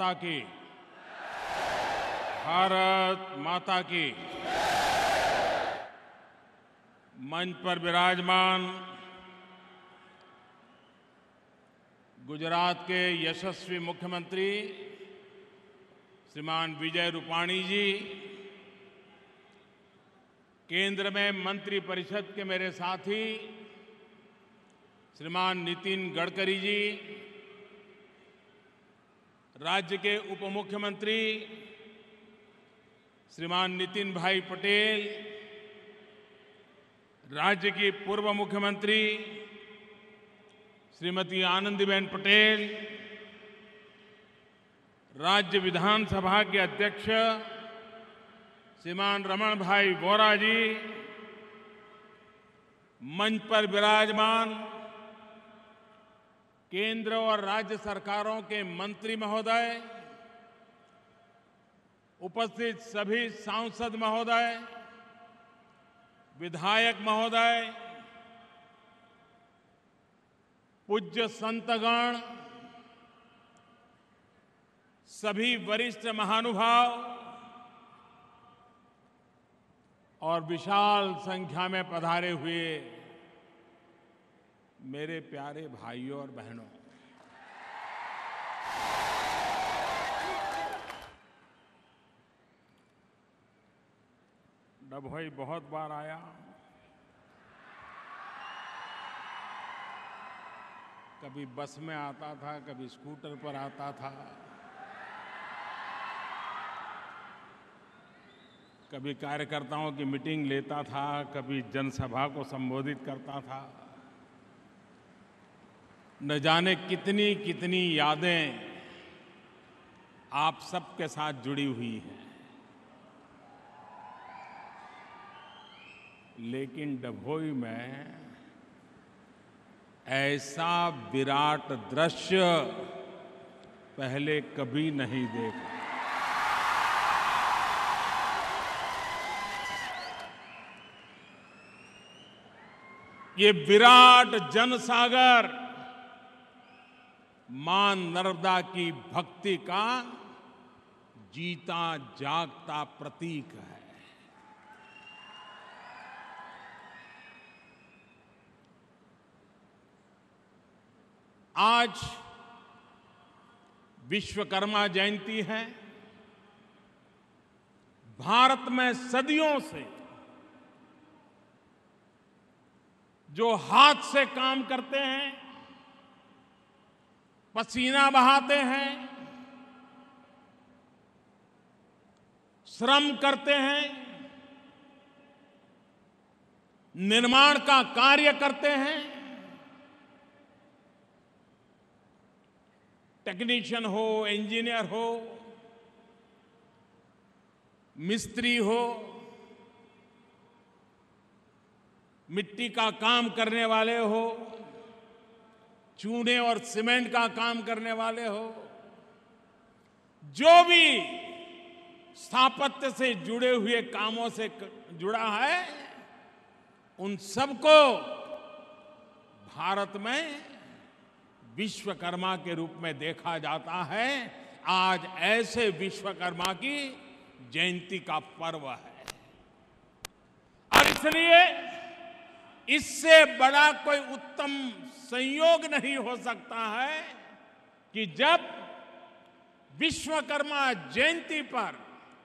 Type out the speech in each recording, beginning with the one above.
माता की, भारत माता की। मंच पर विराजमान गुजरात के यशस्वी मुख्यमंत्री श्रीमान विजय रूपाणी जी, केंद्र में मंत्रिपरिषद के मेरे साथी श्रीमान नितिन गडकरी जी, राज्य के उप मुख्यमंत्री श्रीमान नितिन भाई पटेल, राज्य की पूर्व मुख्यमंत्री श्रीमती आनंदीबेन पटेल, राज्य विधानसभा के अध्यक्ष श्रीमान रमण भाई वोरा जी, मंच पर विराजमान केंद्र और राज्य सरकारों के मंत्री महोदय, उपस्थित सभी सांसद महोदय, विधायक महोदय, पूज्य संतगण, सभी वरिष्ठ महानुभाव और विशाल संख्या में पधारे हुए मेरे प्यारे भाइयों और बहनों, डभोई बहुत बार आया। कभी बस में आता था, कभी स्कूटर पर आता था, कभी कार्यकर्ताओं की मीटिंग लेता था, कभी जनसभा को संबोधित करता था। न जाने कितनी कितनी यादें आप सबके साथ जुड़ी हुई हैं, लेकिन डभोई में ऐसा विराट दृश्य पहले कभी नहीं देखा। ये विराट जनसागर मां नर्मदा की भक्ति का जीता जागता प्रतीक है। आज विश्वकर्मा जयंती है। भारत में सदियों से जो हाथ से काम करते हैं, पसीना बहाते हैं, श्रम करते हैं, निर्माण का कार्य करते हैं, टेक्नीशियन हो, इंजीनियर हो, मिस्त्री हो, मिट्टी का काम करने वाले हो, चूने और सीमेंट का काम करने वाले हो, जो भी स्थापत्य से जुड़े हुए कामों से जुड़ा है, उन सबको भारत में विश्वकर्मा के रूप में देखा जाता है। आज ऐसे विश्वकर्मा की जयंती का पर्व है और इसलिए इससे बड़ा कोई उत्तम संयोग नहीं हो सकता है कि जब विश्वकर्मा जयंती पर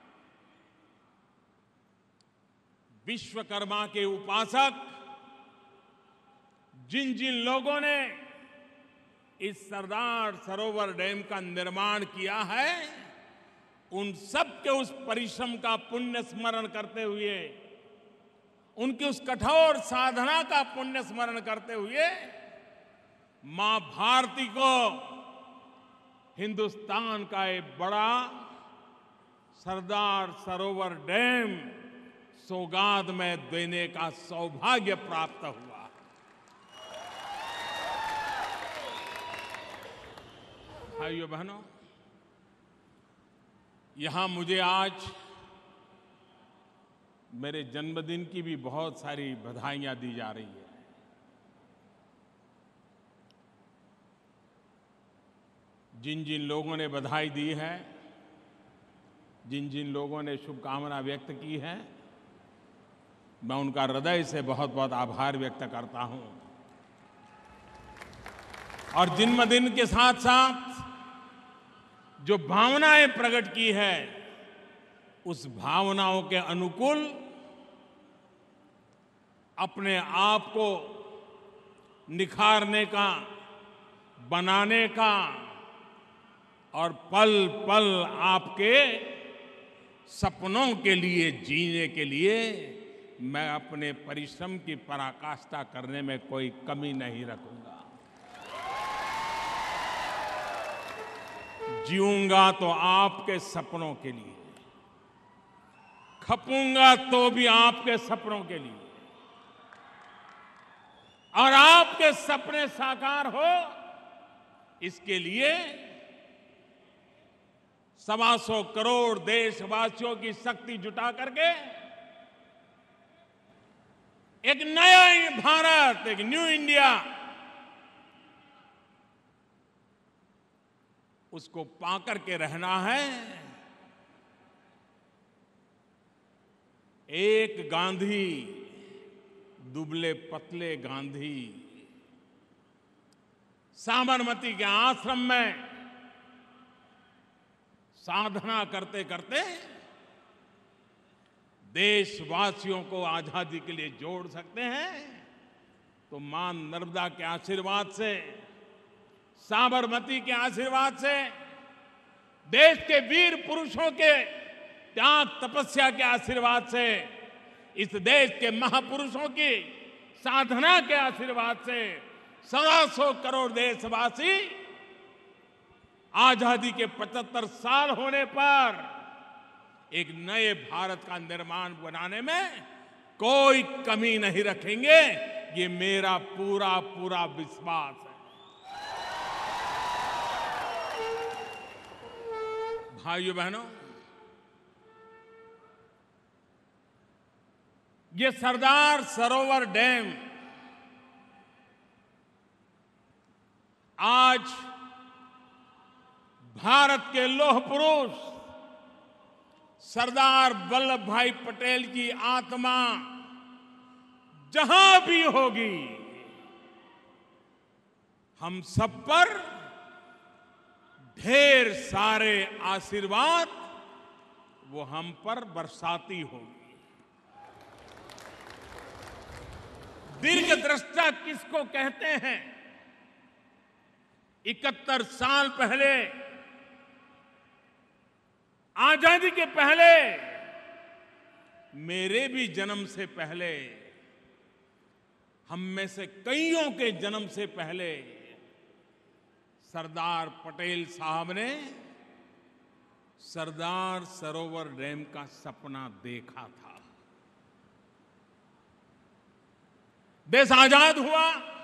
विश्वकर्मा के उपासक जिन जिन लोगों ने इस सरदार सरोवर डैम का निर्माण किया है, उन सब के उस परिश्रम का पुण्य स्मरण करते हुए, उनकी उस कठोर साधना का पुण्य स्मरण करते हुए मां भारती को हिंदुस्तान का एक बड़ा सरदार सरोवर डैम सौगात में देने का सौभाग्य प्राप्त हुआ। भाइयों बहनों, यहां मुझे आज मेरे जन्मदिन की भी बहुत सारी बधाइयां दी जा रही है। जिन जिन लोगों ने बधाई दी है, जिन जिन लोगों ने शुभकामना व्यक्त की है, मैं उनका हृदय से बहुत बहुत आभार व्यक्त करता हूं। और जन्मदिन के साथ साथ जो भावनाएं प्रकट की है, उस भावनाओं के अनुकूल अपने आप को निखारने का, बनाने का और पल पल आपके सपनों के लिए जीने के लिए मैं अपने परिश्रम की पराकाष्ठा करने में कोई कमी नहीं रखूंगा। जीऊंगा तो आपके सपनों के लिए, खपूंगा तो भी आपके सपनों के लिए, और आपके सपने साकार हो इसके लिए 125 करोड़ देशवासियों की शक्ति जुटा करके एक नया भारत, एक न्यू इंडिया, उसको पाकर के रहना है। एक गांधी, दुबले पतले गांधी साबरमती के आश्रम में साधना करते करते देशवासियों को आजादी के लिए जोड़ सकते हैं, तो मां नर्मदा के आशीर्वाद से, साबरमती के आशीर्वाद से, देश के वीर पुरुषों के त्याग तपस्या के आशीर्वाद से, इस देश के महापुरुषों की साधना के आशीर्वाद से 125 करोड़ देशवासी आजादी के 75 साल होने पर एक नए भारत का निर्माण बनाने में कोई कमी नहीं रखेंगे। ये मेरा पूरा पूरा विश्वास है। भाइयों बहनों, ये सरदार सरोवर डैम आज भारत के लौह पुरुष सरदार वल्लभ भाई पटेल की आत्मा जहां भी होगी, हम सब पर ढेर सारे आशीर्वाद वो हम पर बरसाती होगी। दीर्घदृष्टा किसको कहते हैं? 71 साल पहले, आजादी के पहले, मेरे भी जन्म से पहले, हम में से कईयों के जन्म से पहले सरदार पटेल साहब ने सरदार सरोवर डैम का सपना देखा था। देश आजाद हुआ।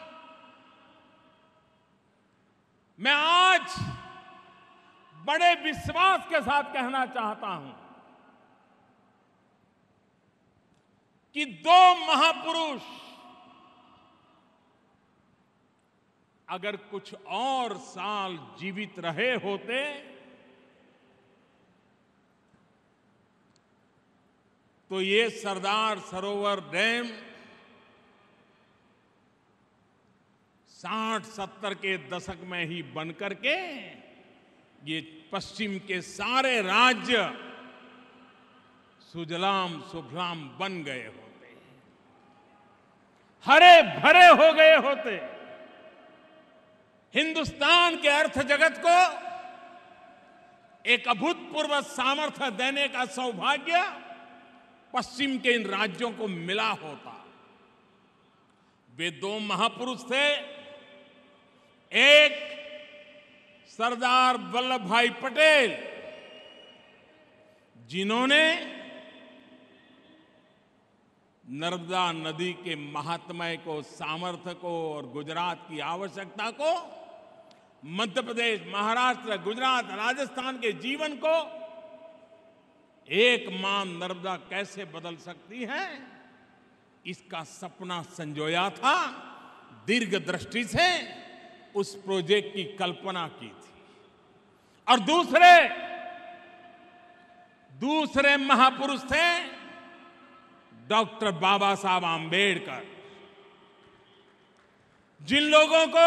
मैं आज बड़े विश्वास के साथ कहना चाहता हूं कि दो महापुरुष अगर कुछ और साल जीवित रहे होते तो ये सरदार सरोवर डैम 60-70 के दशक में ही बनकर के ये पश्चिम के सारे राज्य सुजलाम सुफलाम बन गए होते, हरे भरे हो गए होते। हिंदुस्तान के अर्थ जगत को एक अभूतपूर्व सामर्थ्य देने का सौभाग्य पश्चिम के इन राज्यों को मिला होता। वे दो महापुरुष थे, एक सरदार वल्लभ भाई पटेल, जिन्होंने नर्मदा नदी के महात्म्य को, सामर्थ्य को और गुजरात की आवश्यकता को, मध्य प्रदेश, महाराष्ट्र, गुजरात, राजस्थान के जीवन को एक मां नर्मदा कैसे बदल सकती है, इसका सपना संजोया था। दीर्घ दृष्टि से उस प्रोजेक्ट की कल्पना की थी। और दूसरे महापुरुष थे डॉक्टर बाबा साहब आंबेडकर। जिन लोगों को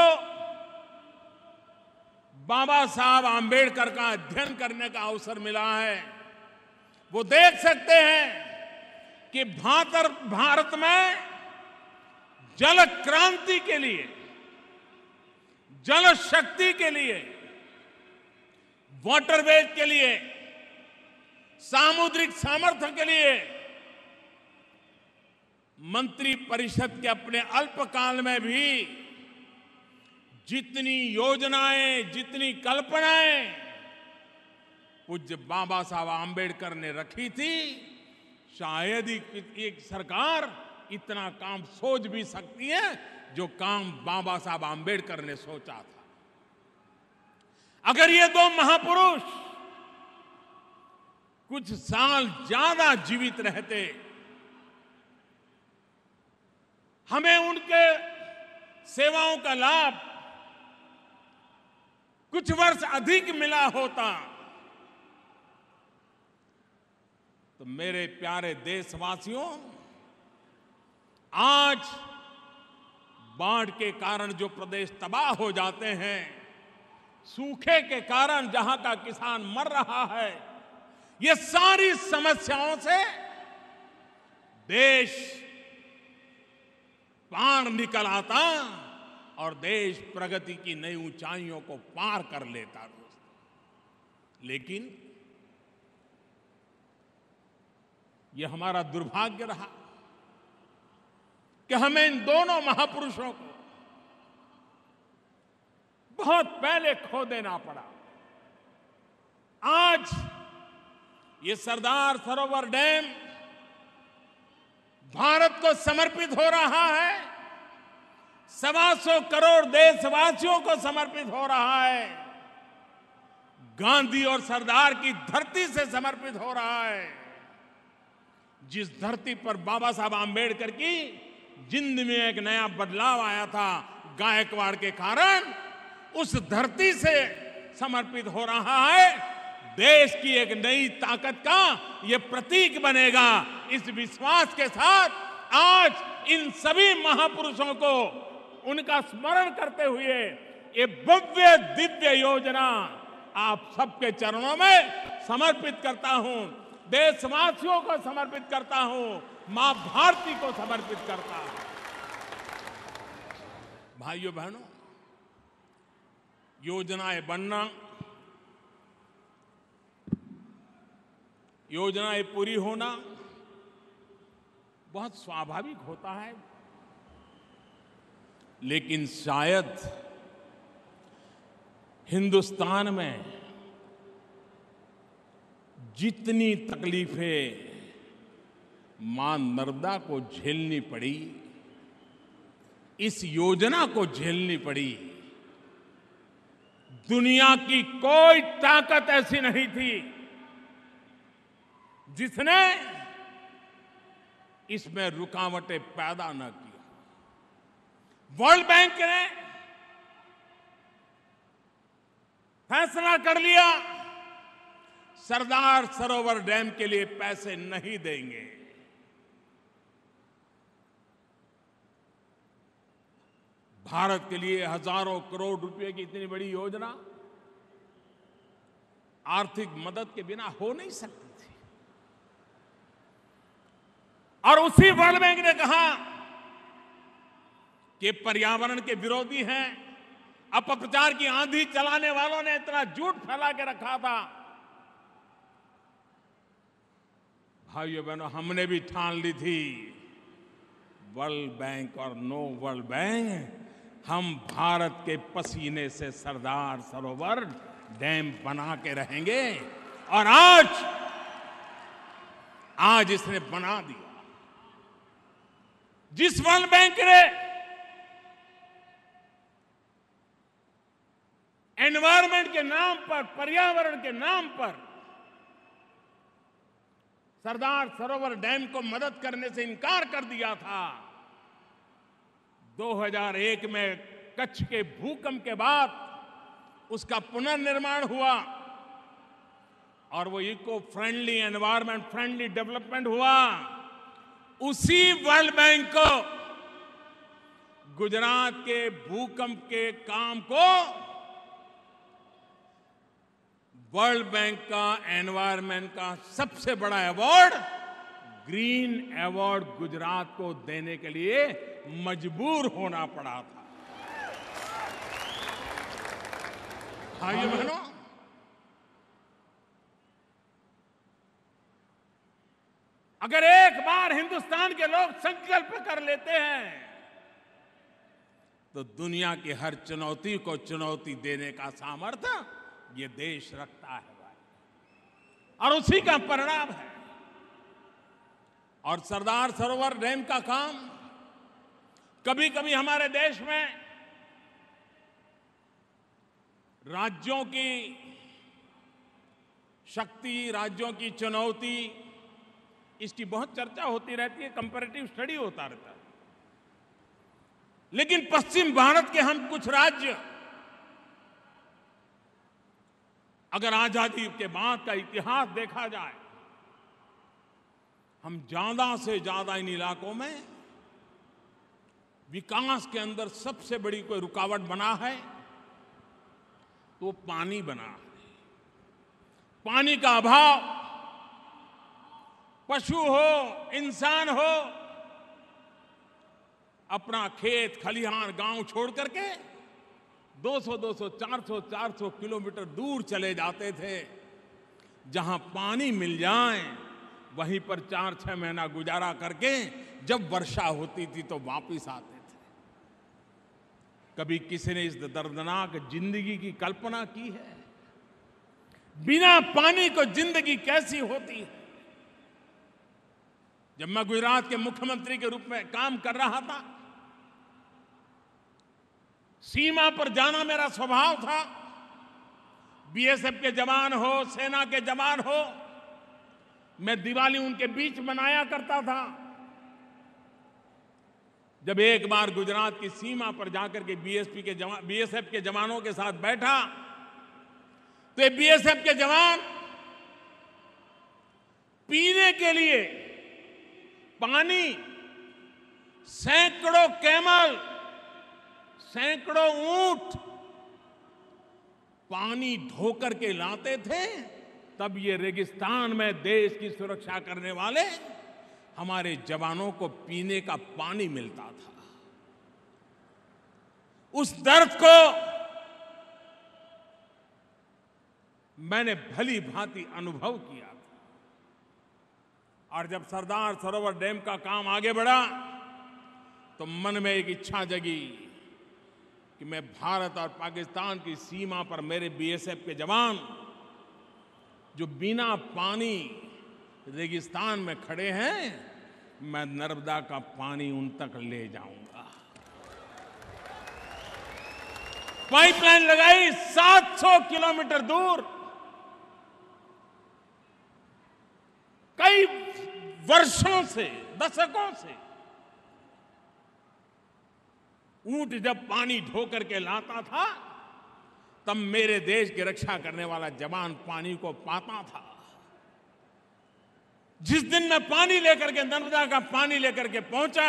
बाबा साहब आंबेडकर का अध्ययन करने का अवसर मिला है, वो देख सकते हैं कि भारत में जल क्रांति के लिए, जल शक्ति के लिए, वाटरवेज के लिए, सामुद्रिक सामर्थ्य के लिए मंत्री परिषद के अपने अल्पकाल में भी जितनी योजनाएं, जितनी कल्पनाएं पूज्य बाबा साहब आंबेडकर ने रखी थी, शायद ही एक सरकार इतना काम सोच भी सकती है जो काम बाबा साहब आंबेडकर ने सोचा था। अगर ये दो महापुरुष कुछ साल ज्यादा जीवित रहते, हमें उनके सेवाओं का लाभ कुछ वर्ष अधिक मिला होता, तो मेरे प्यारे देशवासियों, आज बाढ़ के कारण जो प्रदेश तबाह हो जाते हैं, सूखे के कारण जहां का किसान मर रहा है, ये सारी समस्याओं से देश पार निकल आता और देश प्रगति की नई ऊंचाइयों को पार कर लेता दोस्तों। लेकिन यह हमारा दुर्भाग्य रहा कि हमें इन दोनों महापुरुषों को बहुत पहले खो देना पड़ा। आज ये सरदार सरोवर डैम भारत को समर्पित हो रहा है, 125 करोड़ देशवासियों को समर्पित हो रहा है, गांधी और सरदार की धरती से समर्पित हो रहा है। जिस धरती पर बाबा साहब आंबेडकर की जिंदगी में एक नया बदलाव आया था गायकवाड़ के कारण, उस धरती से समर्पित हो रहा है, देश की एक नई ताकत का ये प्रतीक बनेगा। इस विश्वास के साथ आज इन सभी महापुरुषों को उनका स्मरण करते हुए ये भव्य दिव्य योजना आप सबके चरणों में समर्पित करता हूं, देशवासियों को समर्पित करता हूं, मां भारती को समर्पित करता हूं। भाइयों बहनों, योजनाएं बनना, योजनाएं पूरी होना बहुत स्वाभाविक होता है, लेकिन शायद हिंदुस्तान में जितनी तकलीफें मां नर्मदा को झेलनी पड़ी, इस योजना को झेलनी पड़ी, दुनिया की कोई ताकत ऐसी नहीं थी जिसने इसमें रुकावटें पैदा न की। वर्ल्ड बैंक ने फैसला कर लिया, सरदार सरोवर डैम के लिए पैसे नहीं देंगे। भारत के लिए हजारों करोड़ रुपए की इतनी बड़ी योजना आर्थिक मदद के बिना हो नहीं सकती थी। और उसी वर्ल्ड बैंक ने कहा कि पर्यावरण के विरोधी हैं, अपप्रचार की आंधी चलाने वालों ने इतना झूठ फैला के रखा था। भाइयों बहनों, हमने भी ठान ली थी, वर्ल्ड बैंक और नो वर्ल्ड बैंक, हम भारत के पसीने से सरदार सरोवर डैम बना के रहेंगे। और आज इसने बना दिया। जिस वर्ल्ड बैंक ने एनवायरमेंट के नाम पर, पर्यावरण के नाम पर सरदार सरोवर डैम को मदद करने से इनकार कर दिया था, 2001 में कच्छ के भूकंप के बाद उसका पुनर्निर्माण हुआ, और वो eco friendly, environment friendly development हुआ, उसी वर्ल्ड बैंक को गुजरात के भूकंप के काम को वर्ल्ड बैंक का एनवायरमेंट का सबसे बड़ा अवार्ड, ग्रीन अवार्ड, गुजरात को देने के लिए मजबूर होना पड़ा था। भाइयों बहनों, अगर एक बार हिंदुस्तान के लोग संकल्प कर लेते हैं तो दुनिया की हर चुनौती को चुनौती देने का सामर्थ्य ये देश रखता है भाई, और उसी का परिणाम है। और सरदार सरोवर डैम का काम कभी कभी हमारे देश में राज्यों की शक्ति, राज्यों की चुनौती, इसकी बहुत चर्चा होती रहती है, कंपैरेटिव स्टडी होता रहता है। लेकिन पश्चिम भारत के हम कुछ राज्य, अगर आजादी के बाद का इतिहास देखा जाए, हम ज्यादा से ज्यादा इन इलाकों में विकास के अंदर सबसे बड़ी कोई रुकावट बना है तो पानी बना है। पानी का अभाव, पशु हो, इंसान हो, अपना खेत खलिहान गांव छोड़ करके 200, 400 किलोमीटर दूर चले जाते थे। जहां पानी मिल जाए वहीं पर 4-6 महीना गुजारा करके जब वर्षा होती थी तो वापस आते थे। कभी किसी ने इस दर्दनाक जिंदगी की कल्पना की है? बिना पानी को जिंदगी कैसी होती है? जब मैं गुजरात के मुख्यमंत्री के रूप में काम कर रहा था, सीमा पर जाना मेरा स्वभाव था। बीएसएफ के जवान हो, सेना के जवान हो, मैं दिवाली उनके बीच मनाया करता था। जब एक बार गुजरात की सीमा पर जाकर के बीएसएफ के जवानों के साथ बैठा तो ये बीएसएफ के जवान पीने के लिए पानी सैकड़ों कैमल, सैकड़ों ऊंट पानी ढोकर के लाते थे। तब ये रेगिस्तान में देश की सुरक्षा करने वाले हमारे जवानों को पीने का पानी मिलता था। उस दर्द को मैंने भली भांति अनुभव किया था। और जब सरदार सरोवर डैम का काम आगे बढ़ा तो मन में एक इच्छा जगी कि मैं भारत और पाकिस्तान की सीमा पर मेरे बीएसएफ के जवान जो बिना पानी रेगिस्तान में खड़े हैं, मैं नर्मदा का पानी उन तक ले जाऊंगा। पाइपलाइन लगाई 700 किलोमीटर दूर। कई वर्षों से, दशकों से ऊंट जब पानी ढो करके लाता था तब मेरे देश की रक्षा करने वाला जवान पानी को पाता था। जिस दिन मैं पानी लेकर के, नर्मदा का पानी लेकर के पहुंचा,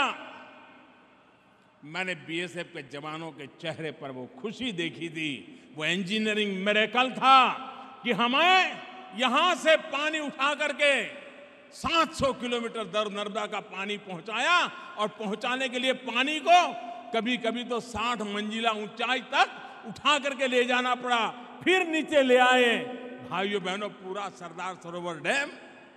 मैंने बीएसएफ के जवानों के चेहरे पर वो खुशी देखी थी। वो इंजीनियरिंग मिरेकल था कि हमें यहां से पानी उठा करके 700 किलोमीटर दूर नर्मदा का पानी पहुंचाया, और पहुंचाने के लिए पानी को कभी कभी तो 60 मंजिला ऊंचाई तक उठा करके ले जाना पड़ा, फिर नीचे ले आए। भाइयों बहनों, पूरा सरदार सरोवर डैम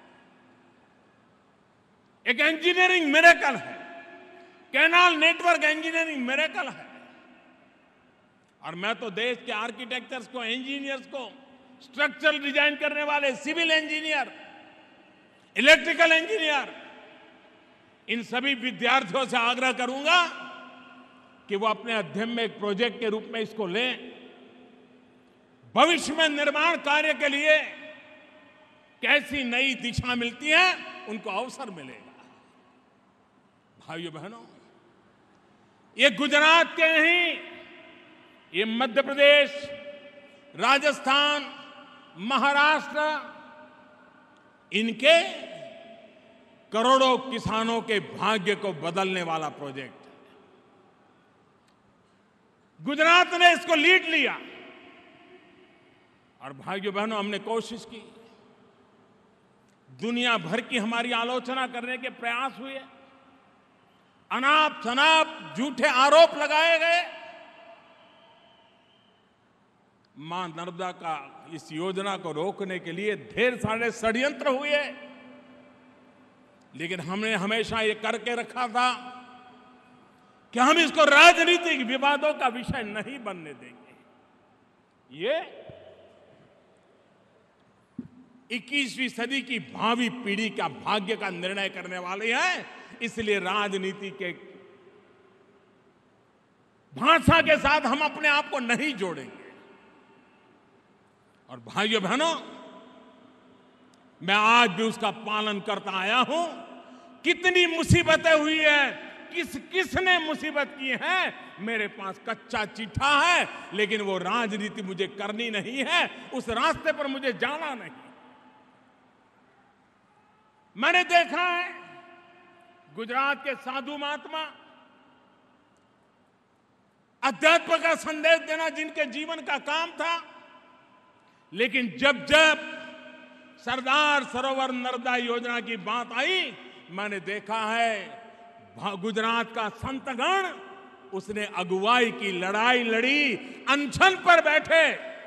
एक इंजीनियरिंग मिरेकल है, कैनाल नेटवर्क इंजीनियरिंग मिरेकल है। और मैं तो देश के आर्किटेक्चर्स को, इंजीनियर्स को, स्ट्रक्चरल डिजाइन करने वाले सिविल इंजीनियर, इलेक्ट्रिकल इंजीनियर, इन सभी विद्यार्थियों से आग्रह करूंगा कि वो अपने अध्ययन में एक प्रोजेक्ट के रूप में इसको लें। भविष्य में निर्माण कार्य के लिए कैसी नई दिशा मिलती है, उनको अवसर मिलेगा। भाइयों बहनों, ये गुजरात के नहीं, ये मध्य प्रदेश, राजस्थान, महाराष्ट्र, इनके करोड़ों किसानों के भाग्य को बदलने वाला प्रोजेक्ट है। गुजरात ने इसको लीड लिया और भाइयों बहनों, हमने कोशिश की। दुनिया भर की हमारी आलोचना करने के प्रयास हुए, अनाप शनाप झूठे आरोप लगाए गए। मां नर्मदा का इस योजना को रोकने के लिए ढेर सारे षड्यंत्र हुए, लेकिन हमने हमेशा ये करके रखा था कि हम इसको राजनीतिक विवादों का विषय नहीं बनने देंगे। ये 21वीं सदी की भावी पीढ़ी का भाग्य का निर्णय करने वाले हैं, इसलिए राजनीति के भाषा के साथ हम अपने आप को नहीं जोड़ेंगे। और भाइयों बहनों, मैं आज भी उसका पालन करता आया हूं। कितनी मुसीबतें हुई है, किसने मुसीबत की है, मेरे पास कच्चा चिट्ठा है, लेकिन वो राजनीति मुझे करनी नहीं है, उस रास्ते पर मुझे जाना नहीं। मैंने देखा है गुजरात के साधु महात्मा अध्यात्म का संदेश देना जिनके जीवन का काम था, लेकिन जब जब सरदार सरोवर नर्मदा योजना की बात आई, मैंने देखा है गुजरात का संतगण उसने अगुवाई की, लड़ाई लड़ी, अनशन पर बैठे।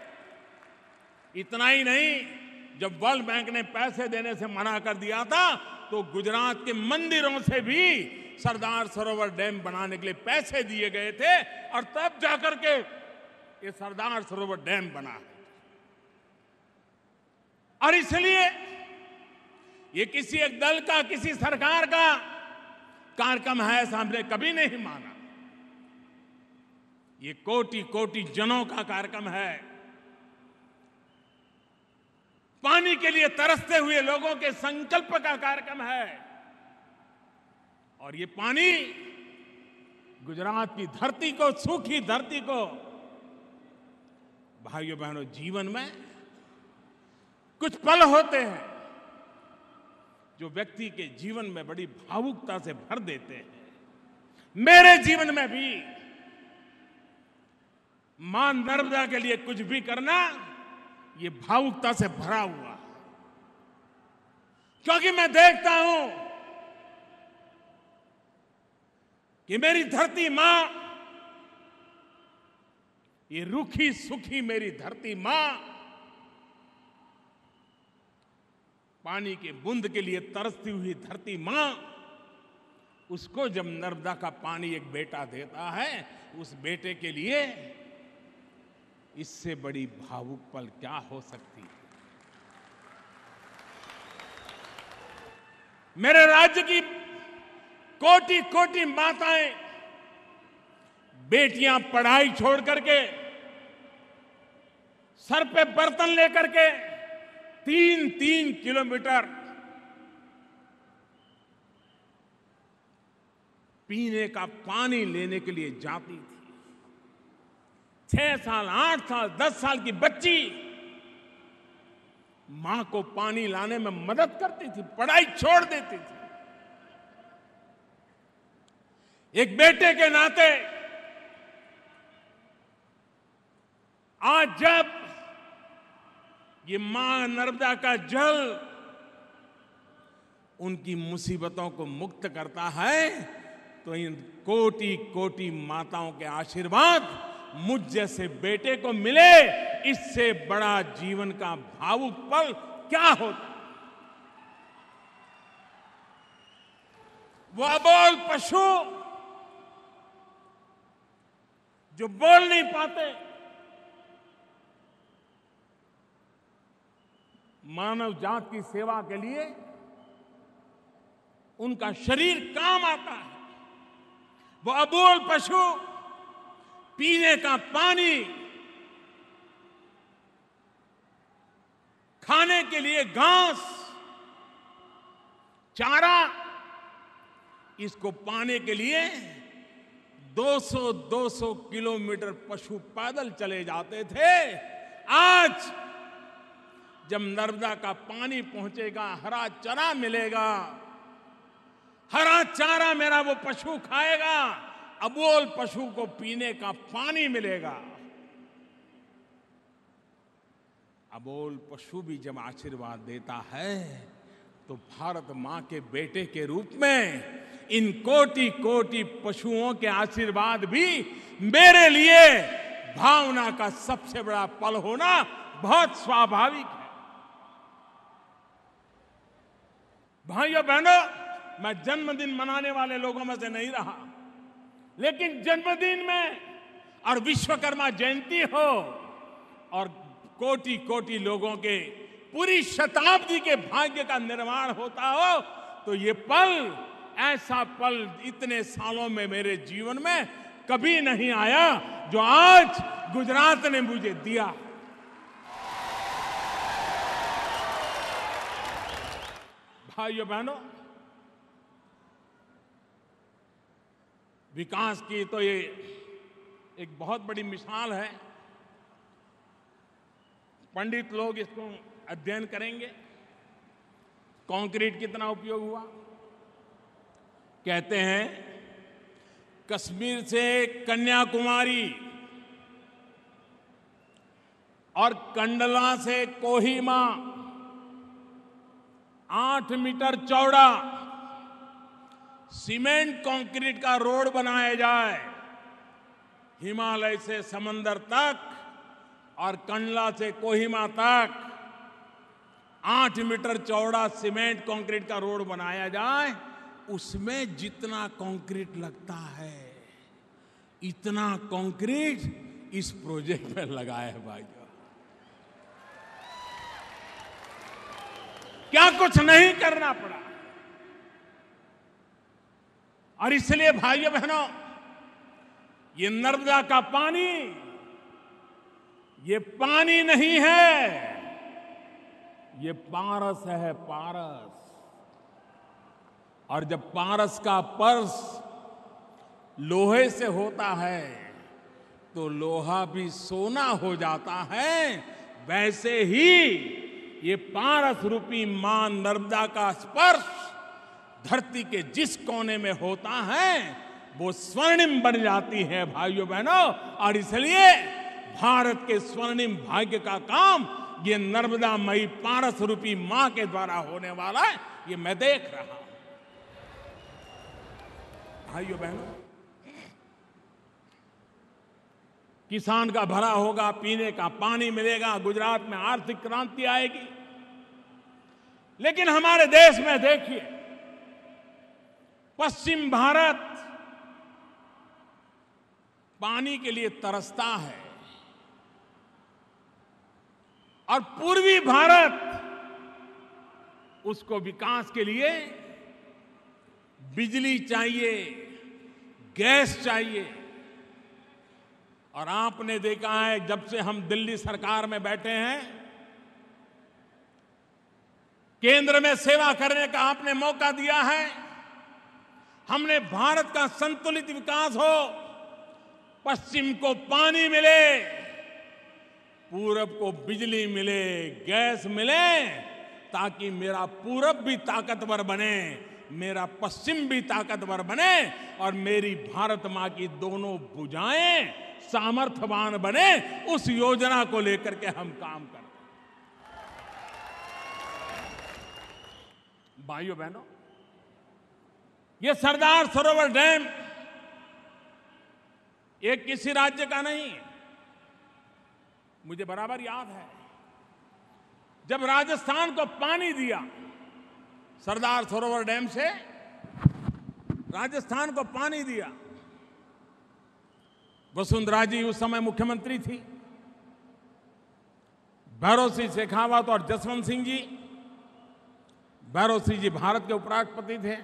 इतना ही नहीं, जब वर्ल्ड बैंक ने पैसे देने से मना कर दिया था, तो गुजरात के मंदिरों से भी सरदार सरोवर डैम बनाने के लिए पैसे दिए गए थे, और तब जाकर के ये सरदार सरोवर डैम बना है। और इसलिए ये किसी एक दल का, किसी सरकार का कार्यक्रम है ऐसा हमने कभी नहीं माना। ये कोटि कोटि जनों का कार्यक्रम है, पानी के लिए तरसते हुए लोगों के संकल्प का कार्यक्रम है। और ये पानी गुजरात की धरती को, सूखी धरती को, भाइयों बहनों, जीवन में कुछ पल होते हैं जो व्यक्ति के जीवन में बड़ी भावुकता से भर देते हैं। मेरे जीवन में भी मां नर्मदा के लिए कुछ भी करना ये भावुकता से भरा हुआ है, क्योंकि मैं देखता हूं कि मेरी धरती मां, ये रूखी सूखी मेरी धरती मां, पानी के बूंद के लिए तरसती हुई धरती मां, उसको जब नर्मदा का पानी एक बेटा देता है, उस बेटे के लिए इससे बड़ी भावुक पल क्या हो सकती है। मेरे राज्य की कोटि कोटि माताएं, बेटियां पढ़ाई छोड़ करके, सर पे बर्तन लेकर के 3-3 किलोमीटर पीने का पानी लेने के लिए जाती थी। 6 साल, 8 साल, 10 साल की बच्ची मां को पानी लाने में मदद करती थी, पढ़ाई छोड़ देती थी। एक बेटे के नाते आज जब ये मां नर्मदा का जल उनकी मुसीबतों को मुक्त करता है, तो इन कोटि कोटि माताओं के आशीर्वाद मुझ जैसे बेटे को मिले, इससे बड़ा जीवन का भावुक पल क्या होता। वो अबोल पशु जो बोल नहीं पाते, मानव जात की सेवा के लिए उनका शरीर काम आता है। वो अबोल पशु पीने का पानी, खाने के लिए घास, चारा, इसको पाने के लिए 200-200 किलोमीटर पशु पैदल चले जाते थे। आज जब नर्मदा का पानी पहुंचेगा, हरा चारा मिलेगा, हरा चारा मेरा वो पशु खाएगा, अबोल पशु को पीने का पानी मिलेगा। अबोल पशु भी जब आशीर्वाद देता है तो भारत मां के बेटे के रूप में इन कोटि कोटि पशुओं के आशीर्वाद भी मेरे लिए भावना का सबसे बड़ा पल होना बहुत स्वाभाविक है। भाइयों बहनों, मैं जन्मदिन मनाने वाले लोगों में से नहीं रहा, लेकिन जन्मदिन में और विश्वकर्मा जयंती हो और कोटि कोटि लोगों के पूरी शताब्दी के भाग्य का निर्माण होता हो, तो ये पल, ऐसा पल इतने सालों में मेरे जीवन में कभी नहीं आया जो आज गुजरात ने मुझे दिया। भाइयों बहनों, विकास की तो ये एक बहुत बड़ी मिसाल है। पंडित लोग इसको अध्ययन करेंगे, कंक्रीट कितना उपयोग हुआ। कहते हैं कश्मीर से कन्याकुमारी और कंडला से कोहिमा 8 मीटर चौड़ा सीमेंट कंक्रीट का रोड बनाया जाए, हिमालय से समंदर तक और कंडला से कोहिमा तक 8 मीटर चौड़ा सीमेंट कंक्रीट का रोड बनाया जाए, उसमें जितना कंक्रीट लगता है इतना कंक्रीट इस प्रोजेक्ट में लगा है। भाइयों, क्या कुछ नहीं करना पड़ा। और इसलिए भाइयों बहनों, ये नर्मदा का पानी, ये पानी नहीं है, ये पारस है, पारस। और जब पारस का पर्स लोहे से होता है तो लोहा भी सोना हो जाता है। वैसे ही ये पारस रूपी मां नर्मदा का स्पर्श धरती के जिस कोने में होता है वो स्वर्णिम बन जाती है। भाइयों बहनों, और इसलिए भारत के स्वर्णिम भाग्य का काम ये नर्मदा मई पारस रूपी मां के द्वारा होने वाला है, ये मैं देख रहा हूं। भाइयों बहनों, किसान का भला होगा, पीने का पानी मिलेगा, गुजरात में आर्थिक क्रांति आएगी। लेकिन हमारे देश में देखिए, पश्चिम भारत पानी के लिए तरसता है और पूर्वी भारत उसको विकास के लिए बिजली चाहिए, गैस चाहिए। और आपने देखा है, जब से हम दिल्ली सरकार में बैठे हैं, केंद्र में सेवा करने का आपने मौका दिया है। हमने भारत का संतुलित विकास हो, पश्चिम को पानी मिले, पूरब को बिजली मिले, गैस मिले, ताकि मेरा पूरब भी ताकतवर बने, मेरा पश्चिम भी ताकतवर बने और मेरी भारत मां की दोनों भुजाएं सामर्थ्यवान बने। उस योजना को लेकर के हम काम करते हैं। भाइयों बहनों, ये सरदार सरोवर डैम ये किसी राज्य का नहीं है। मुझे बराबर याद है, जब राजस्थान को पानी दिया सरदार सरोवर डैम से, राजस्थान को पानी दिया, वसुंधरा जी उस समय मुख्यमंत्री थी, भैरव सिंह शेखावत और जसवंत सिंह जी, भैरव सिंह जी भारत के उपराष्ट्रपति थे,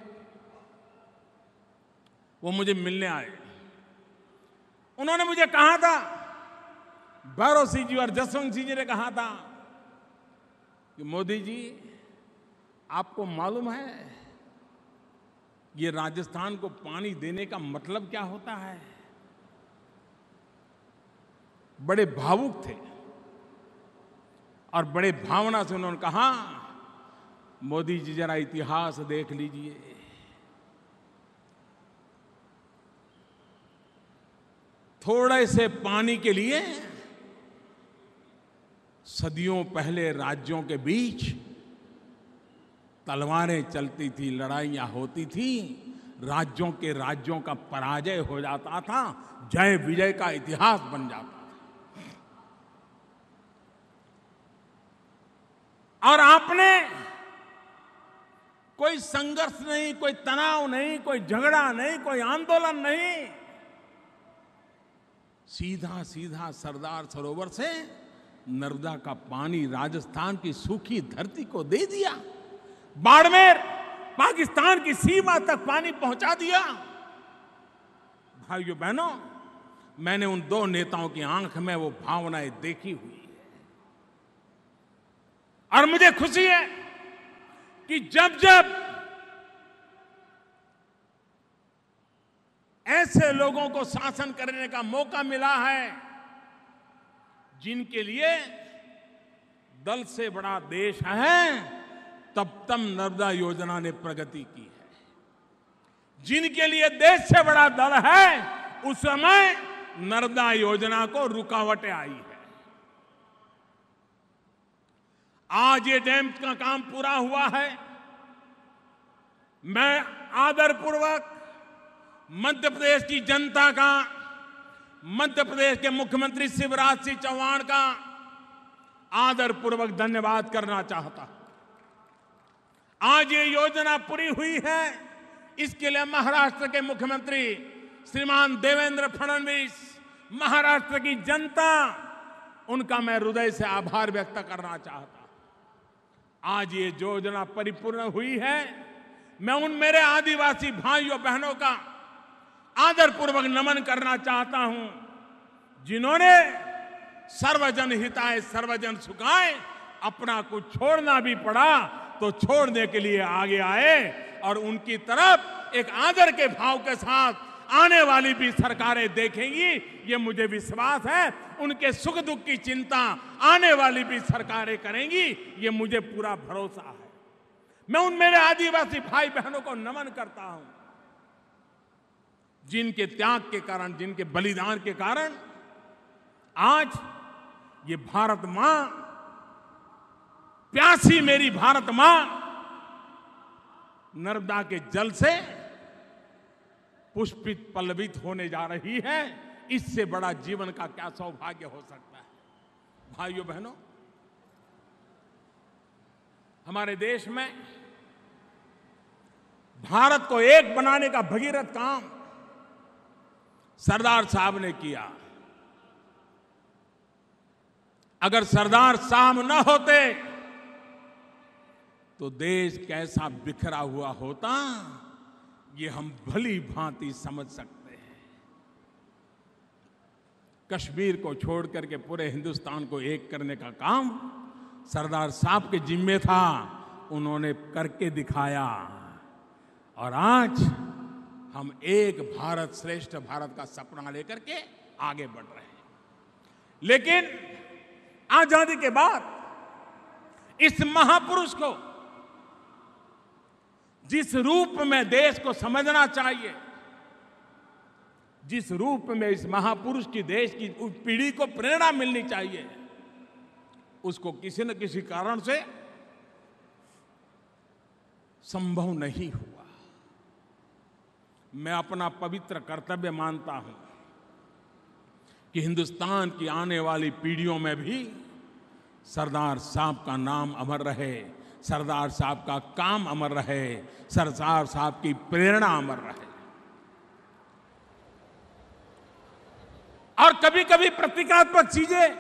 वो मुझे मिलने आए। उन्होंने मुझे कहा था, भैरव सिंह जी और जसवंत सिंह जी ने कहा था कि मोदी जी, आपको मालूम है ये राजस्थान को पानी देने का मतलब क्या होता है? बड़े भावुक थे। और बड़े भावना से उन्होंने कहा, मोदी जी जरा इतिहास देख लीजिए, थोड़े से पानी के लिए सदियों पहले राज्यों के बीच तलवारें चलती थी, लड़ाइयां होती थी, राज्यों का पराजय हो जाता था, जय विजय का इतिहास बन जाता था। और आपने कोई संघर्ष नहीं, कोई तनाव नहीं, कोई झगड़ा नहीं, कोई आंदोलन नहीं, सीधा सीधा सरदार सरोवर से नर्मदा का पानी राजस्थान की सूखी धरती को दे दिया, बाड़मेर पाकिस्तान की सीमा तक पानी पहुंचा दिया। भाइयों बहनों, मैंने उन दो नेताओं की आंख में वो भावनाएं देखी हुई है, और मुझे खुशी है कि जब जब ऐसे लोगों को शासन करने का मौका मिला है, जिनके लिए दल से बड़ा देश है, तब नर्मदा योजना ने प्रगति की है। जिनके लिए देश से बड़ा दल है, उस समय नर्मदा योजना को रुकावटें आई है। आज ये डैम का काम पूरा हुआ है। मैं आदरपूर्वक मध्य प्रदेश की जनता का, मध्य प्रदेश के मुख्यमंत्री शिवराज सिंह चौहान का आदरपूर्वक धन्यवाद करना चाहता हूं। आज ये योजना पूरी हुई है, इसके लिए महाराष्ट्र के मुख्यमंत्री श्रीमान देवेंद्र फडणवीस, महाराष्ट्र की जनता, उनका मैं हृदय से आभार व्यक्त करना चाहता हूं। आज ये योजना परिपूर्ण हुई है। मैं उन मेरे आदिवासी भाइयों बहनों का आदरपूर्वक नमन करना चाहता हूं, जिन्होंने सर्वजन हिताय सर्वजन सुखाय, अपना कुछ छोड़ना भी पड़ा तो छोड़ने के लिए आगे आए, और उनकी तरफ एक आदर के भाव के साथ आने वाली भी सरकारें देखेंगी, ये मुझे विश्वास है। उनके सुख दुख की चिंता आने वाली भी सरकारें करेंगी, ये मुझे पूरा भरोसा है। मैं उन मेरे आदिवासी भाई बहनों को नमन करता हूं, जिनके त्याग के कारण, जिनके बलिदान के कारण आज ये भारत मां, प्यासी मेरी भारत मां, नर्मदा के जल से पुष्पित पल्लवित होने जा रही है। इससे बड़ा जीवन का क्या सौभाग्य हो सकता है। भाइयों बहनों, हमारे देश में भारत को एक बनाने का भगीरथ काम सरदार साहब ने किया। अगर सरदार साहब न होते तो देश कैसा बिखरा हुआ होता, ये हम भली भांति समझ सकते हैं। कश्मीर को छोड़ करके पूरे हिंदुस्तान को एक करने का काम सरदार साहब के जिम्मे था, उन्होंने करके दिखाया, और आज हम एक भारत श्रेष्ठ भारत का सपना लेकर के आगे बढ़ रहे हैं। लेकिन आजादी के बाद इस महापुरुष को जिस रूप में देश को समझना चाहिए, जिस रूप में इस महापुरुष की देश की पीढ़ी को प्रेरणा मिलनी चाहिए, उसको किसी न किसी कारण से संभव नहीं हुआ। मैं अपना पवित्र कर्तव्य मानता हूं कि हिंदुस्तान की आने वाली पीढ़ियों में भी सरदार साहब का नाम अमर रहे, सरदार साहब का काम अमर रहे, सरदार साहब की प्रेरणा अमर रहे। और कभी कभी प्रतीकात्मक चीजें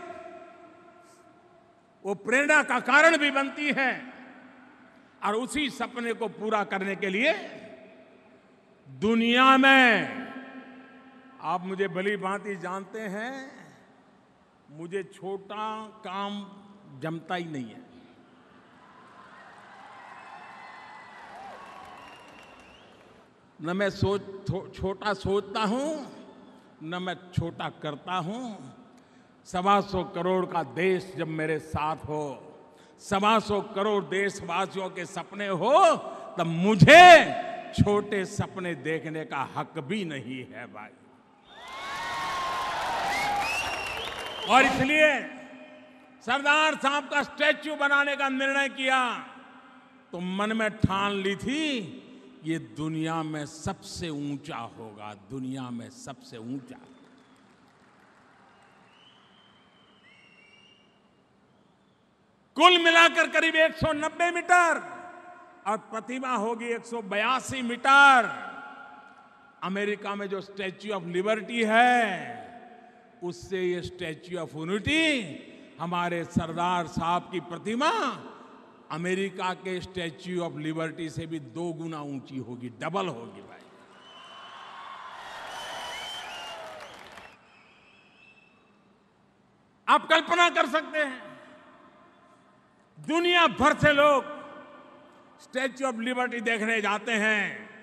वो प्रेरणा का कारण भी बनती हैं, और उसी सपने को पूरा करने के लिए दुनिया में, आप मुझे भली भांति जानते हैं, मुझे छोटा काम जमता ही नहीं है। न मैं छोटा सोचता हूं, न मैं छोटा करता हूं। 125 करोड़ का देश जब मेरे साथ हो, 125 करोड़ देशवासियों के सपने हो, तब मुझे छोटे सपने देखने का हक भी नहीं है भाई। और इसलिए सरदार साहब का स्टैच्यू बनाने का निर्णय किया तो मन में ठान ली थी ये दुनिया में सबसे ऊंचा होगा, दुनिया में सबसे ऊंचा। कुल मिलाकर करीब 190 मीटर और प्रतिमा होगी 182 मीटर। अमेरिका में जो स्टैच्यू ऑफ लिबर्टी है, उससे ये स्टैच्यू ऑफ यूनिटी, हमारे सरदार साहब की प्रतिमा, अमेरिका के स्टैच्यू ऑफ लिबर्टी से भी 2 गुना ऊंची होगी, डबल होगी भाई। आप कल्पना कर सकते हैं, दुनिया भर से लोग स्टैच्यू ऑफ लिबर्टी देखने जाते हैं।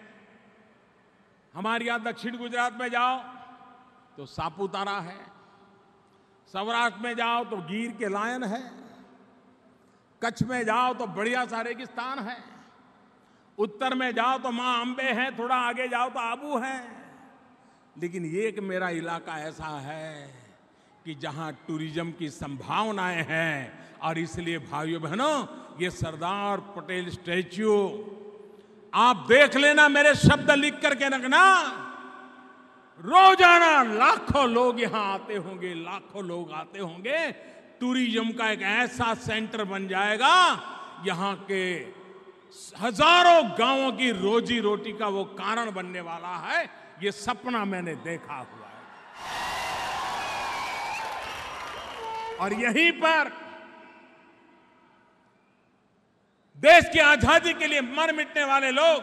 हमारे यहां दक्षिण गुजरात में जाओ तो सापुतारा है, सौराष्ट्र में जाओ तो गिर के लायन है, कच्छ में जाओ तो बढ़िया सा रेगिस्तान है, उत्तर में जाओ तो मां अंबे है, थोड़ा आगे जाओ तो आबू है। लेकिन ये एक मेरा इलाका ऐसा है कि जहां टूरिज्म की संभावनाएं हैं, और इसलिए भाइयों बहनों, ये सरदार पटेल स्टैच्यू आप देख लेना, मेरे शब्द लिख करके रखना। रोजाना लाखों लोग यहां आते होंगे, लाखों लोग आते होंगे। टूरिज्म का एक ऐसा सेंटर बन जाएगा, यहां के हजारों गांवों की रोजी रोटी का वो कारण बनने वाला है। ये सपना मैंने देखा हुआ है। और यहीं पर देश की आजादी के लिए मर मिटने वाले लोग,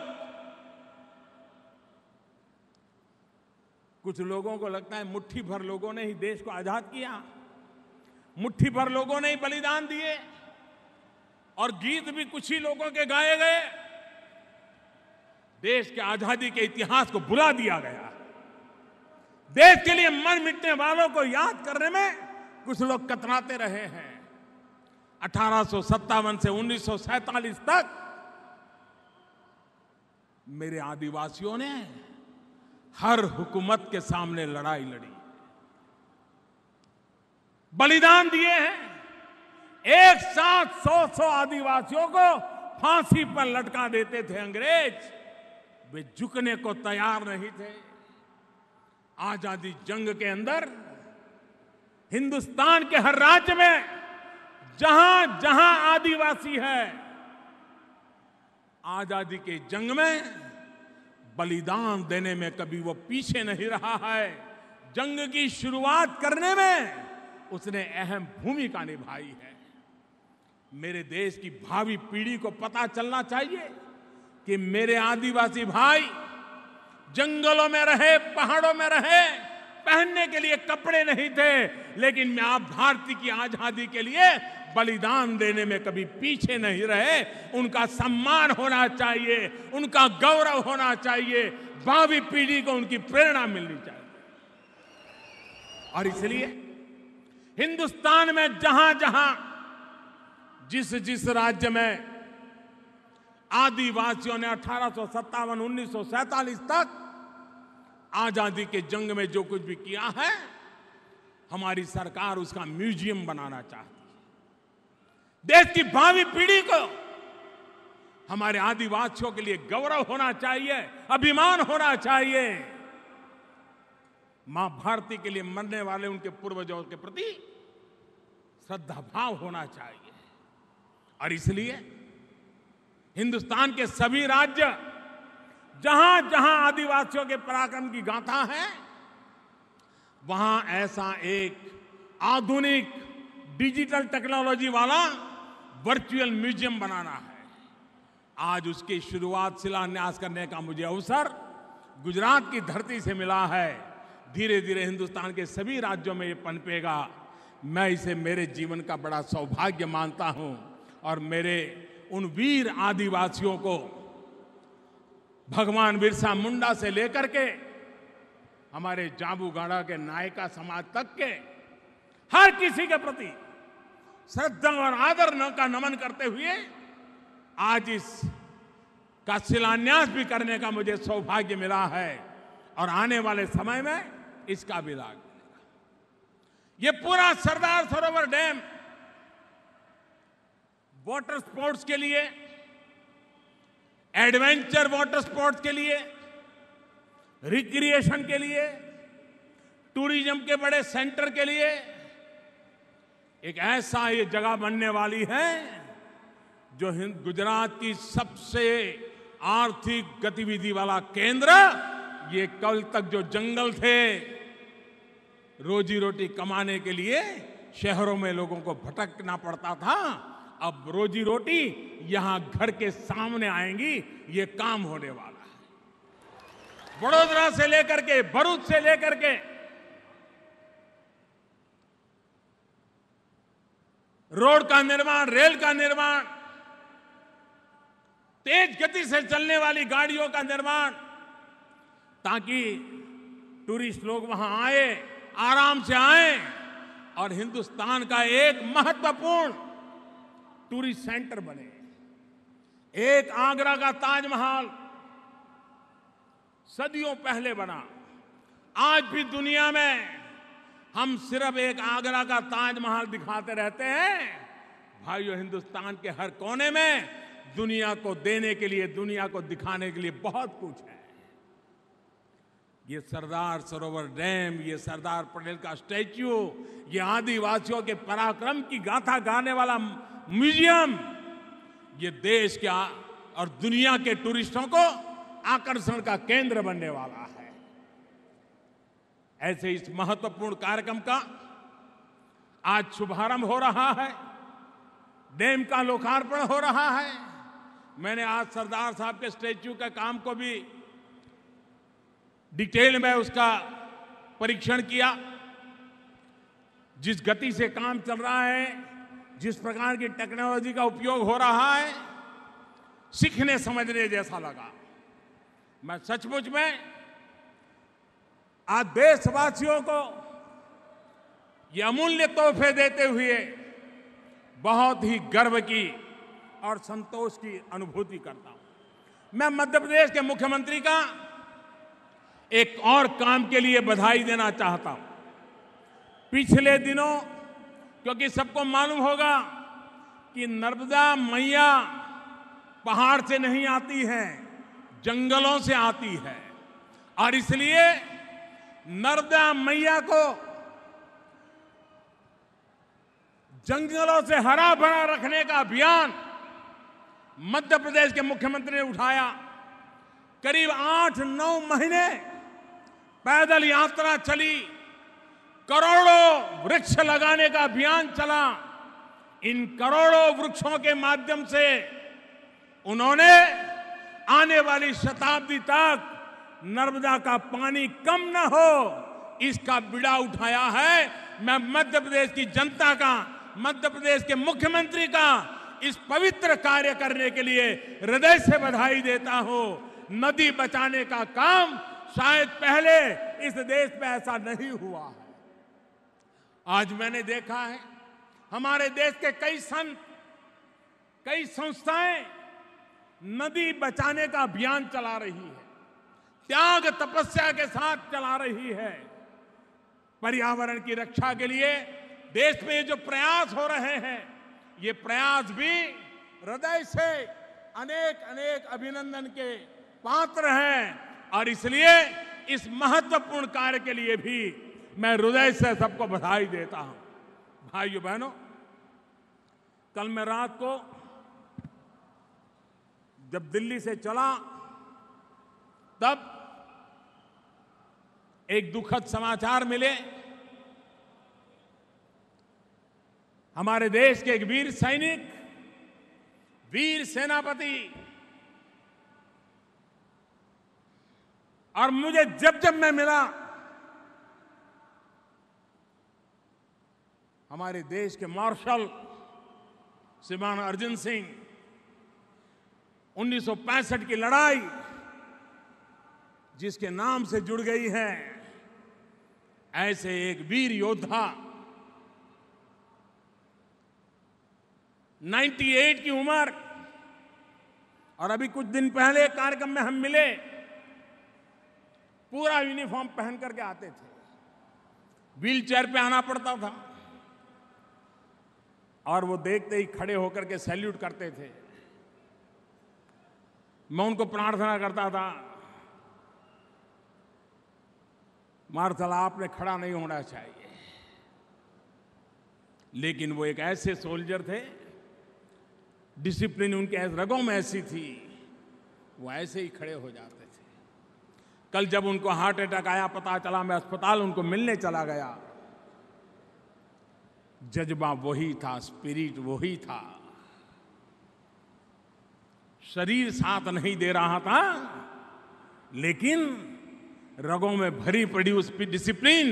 कुछ लोगों को लगता है मुट्ठी भर लोगों ने ही देश को आजाद किया, मुट्ठी भर लोगों ने ही बलिदान दिए, और गीत भी कुछ ही लोगों के गाए गए। देश के आजादी के इतिहास को भुला दिया गया। देश के लिए मर मिटने वालों को याद करने में कुछ लोग कतराते रहे हैं। 1857 से 1947 तक मेरे आदिवासियों ने हर हुकूमत के सामने लड़ाई लड़ी, बलिदान दिए हैं। एक साथ 100 आदिवासियों को फांसी पर लटका देते थे अंग्रेज, वे झुकने को तैयार नहीं थे। आजादी जंग के अंदर हिंदुस्तान के हर राज्य में जहां जहां आदिवासी है, आजादी के जंग में बलिदान देने में कभी वो पीछे नहीं रहा है। जंग की शुरुआत करने में उसने अहम भूमिका निभाई है। मेरे देश की भावी पीढ़ी को पता चलना चाहिए कि मेरे आदिवासी भाई जंगलों में रहे, पहाड़ों में रहे, पहनने के लिए कपड़े नहीं थे, लेकिन आप भारत की आजादी के लिए बलिदान देने में कभी पीछे नहीं रहे। उनका सम्मान होना चाहिए, उनका गौरव होना चाहिए, भावी पीढ़ी को उनकी प्रेरणा मिलनी चाहिए। और इसलिए हिंदुस्तान में जहां जहां जिस जिस राज्य में आदिवासियों ने 1857, 1947 तक आजादी के जंग में जो कुछ भी किया है, हमारी सरकार उसका म्यूजियम बनाना चाहती है। देश की भावी पीढ़ी को हमारे आदिवासियों के लिए गौरव होना चाहिए, अभिमान होना चाहिए। मां भारती के लिए मरने वाले उनके पूर्वजों के प्रति श्रद्धा भाव होना चाहिए। और इसलिए हिंदुस्तान के सभी राज्य जहां जहां आदिवासियों के पराक्रम की गाथा है, वहां ऐसा एक आधुनिक डिजिटल टेक्नोलॉजी वाला वर्चुअल म्यूजियम बनाना है। आज उसकी शुरुआत, शिलान्यास करने का मुझे अवसर गुजरात की धरती से मिला है। धीरे धीरे हिंदुस्तान के सभी राज्यों में ये पनपेगा। मैं इसे मेरे जीवन का बड़ा सौभाग्य मानता हूं, और मेरे उन वीर आदिवासियों को, भगवान बिरसा मुंडा से लेकर के हमारे जाबू गाड़ा के नायका समाज तक के हर किसी के प्रति श्रद्धा और आदर का नमन करते हुए आज इस का शिलान्यास भी करने का मुझे सौभाग्य मिला है और आने वाले समय में इसका भी लाभ मिलेगा। ये पूरा सरदार सरोवर डैम वाटर स्पोर्ट्स के लिए, एडवेंचर वाटर स्पोर्ट्स के लिए, रिक्रिएशन के लिए, टूरिज्म के बड़े सेंटर के लिए एक ऐसा ये जगह बनने वाली है जो गुजरात की सबसे आर्थिक गतिविधि वाला केंद्र, ये कल तक जो जंगल थे रोजी रोटी कमाने के लिए शहरों में लोगों को भटकना पड़ता था, अब रोजी रोटी यहां घर के सामने आएंगी। ये काम होने वाला है। बड़ोदरा से लेकर के, भरूच से लेकर के रोड का निर्माण, रेल का निर्माण, तेज गति से चलने वाली गाड़ियों का निर्माण, ताकि टूरिस्ट लोग वहां आए, आराम से आए और हिंदुस्तान का एक महत्वपूर्ण टूरिस्ट सेंटर बने। एक आगरा का ताजमहल सदियों पहले बना, आज भी दुनिया में हम सिर्फ एक आगरा का ताजमहल दिखाते रहते हैं। भाइयों, हिंदुस्तान के हर कोने में दुनिया को देने के लिए, दुनिया को दिखाने के लिए बहुत कुछ है। ये सरदार सरोवर डैम, ये सरदार पटेल का स्टैच्यू, ये आदिवासियों के पराक्रम की गाथा गाने वाला म्यूजियम, ये देश के और दुनिया के टूरिस्टों को आकर्षण का केंद्र बनने वाला है। ऐसे इस महत्वपूर्ण कार्यक्रम का आज शुभारंभ हो रहा है, डैम का लोकार्पण हो रहा है। मैंने आज सरदार साहब के स्टैच्यू के काम को भी डिटेल में उसका परीक्षण किया। जिस गति से काम चल रहा है, जिस प्रकार की टेक्नोलॉजी का उपयोग हो रहा है, सीखने समझने जैसा लगा। मैं सचमुच में आज देशवासियों को ये अमूल्य तोहफे देते हुए बहुत ही गर्व की और संतोष की अनुभूति करता हूं। मैं मध्य प्रदेश के मुख्यमंत्री का एक और काम के लिए बधाई देना चाहता हूं। पिछले दिनों, क्योंकि सबको मालूम होगा कि नर्मदा मैया पहाड़ से नहीं आती है, जंगलों से आती है, और इसलिए नर्मदा मैया को जंगलों से हरा भरा रखने का अभियान मध्य प्रदेश के मुख्यमंत्री ने उठाया। करीब 8-9 महीने पैदल यात्रा चली, करोड़ों वृक्ष लगाने का अभियान चला। इन करोड़ों वृक्षों के माध्यम से उन्होंने आने वाली शताब्दी तक नर्मदा का पानी कम न हो, इसका बीड़ा उठाया है। मैं मध्य प्रदेश की जनता का, मध्य प्रदेश के मुख्यमंत्री का इस पवित्र कार्य करने के लिए हृदय से बधाई देता हूं। नदी बचाने का काम शायद पहले इस देश में ऐसा नहीं हुआ है। आज मैंने देखा है हमारे देश के कई संत, कई संस्थाएं नदी बचाने का अभियान चला रही है, त्याग तपस्या के साथ चला रही है। पर्यावरण की रक्षा के लिए देश में जो प्रयास हो रहे हैं, ये प्रयास भी हृदय से अनेक अनेक अभिनंदन के पात्र हैं, और इसलिए इस महत्वपूर्ण कार्य के लिए भी मैं हृदय से सबको बधाई देता हूं। भाइयों बहनों, कल मैं रात को जब दिल्ली से चला, तब एक दुखद समाचार मिले। हमारे देश के एक वीर सैनिक, वीर सेनापति, और मुझे जब जब मैं मिला, हमारे देश के मार्शल श्रीमान अर्जुन सिंह, 1965 की लड़ाई जिसके नाम से जुड़ गई है, ऐसे एक वीर योद्धा 98 की उम्र, और अभी कुछ दिन पहले एक कार्यक्रम में हम मिले, पूरा यूनिफॉर्म पहन करके आते थे, व्हील चेयर पे आना पड़ता था, और वो देखते ही खड़े होकर के सैल्यूट करते थे। मैं उनको प्रार्थना करता था, मार्शल आपने खड़ा नहीं होना चाहिए, लेकिन वो एक ऐसे सोल्जर थे, डिसिप्लिन उनके रगों में ऐसी थी, वो ऐसे ही खड़े हो जाते थे। कल जब उनको हार्ट अटैक आया, पता चला, मैं अस्पताल उनको मिलने चला गया, जज्बा वही था, स्पिरिट वही था, शरीर साथ नहीं दे रहा था, लेकिन रगों में भरी पड़ी उस डिसिप्लिन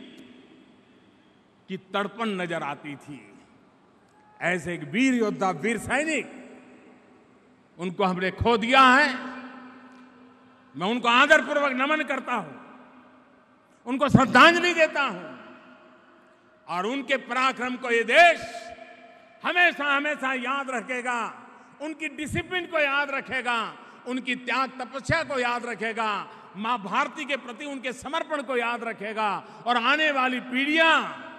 की तड़पन नजर आती थी। ऐसे एक वीर योद्धा, वीर सैनिक, उनको हमने खो दिया है। मैं उनको आदरपूर्वक नमन करता हूं, उनको श्रद्धांजलि देता हूं, और उनके पराक्रम को ये देश हमेशा हमेशा याद रखेगा, उनकी डिसिप्लिन को याद रखेगा, उनकी त्याग तपस्या को याद रखेगा, मां भारती के प्रति उनके समर्पण को याद रखेगा, और आने वाली पीढ़ियां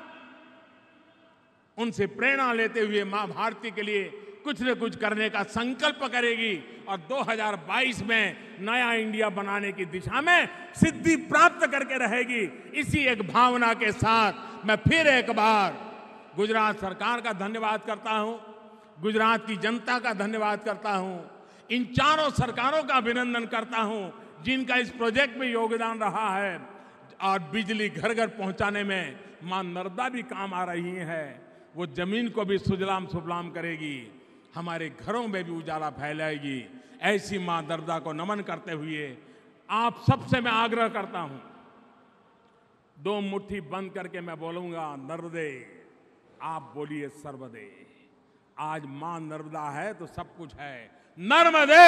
उनसे प्रेरणा लेते हुए मां भारती के लिए कुछ न कुछ करने का संकल्प करेगी, और 2022 में नया इंडिया बनाने की दिशा में सिद्धि प्राप्त करके रहेगी। इसी एक भावना के साथ मैं फिर एक बार गुजरात सरकार का धन्यवाद करता हूं, गुजरात की जनता का धन्यवाद करता हूं, इन चारों सरकारों का अभिनंदन करता हूं जिनका इस प्रोजेक्ट में योगदान रहा है, और बिजली घर घर पहुंचाने में मां नर्मदा भी काम आ रही है। वो जमीन को भी सुजलाम सुफलाम करेगी, हमारे घरों में भी उजाला फैलाएगी। ऐसी मां नर्मदा को नमन करते हुए आप सबसे मैं आग्रह करता हूं, दो मुट्ठी बंद करके मैं बोलूंगा नर्मदे, आप बोलिए सर्वदे। आज मां नर्मदा है तो सब कुछ है। नर्मदे,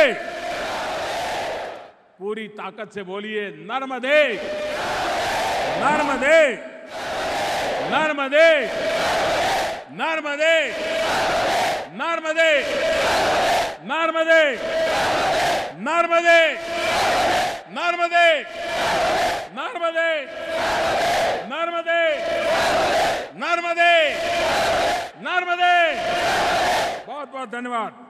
पूरी ताकत से बोलिए नर्मदे, नर्मदे, नर्मदे, नर्मदे, नर्मदे, नर्मदे, नर्मदे, नर्मदे, नर्मदे, नर्मदे, नर्मदे, नर्मदे। बहुत बहुत धन्यवाद।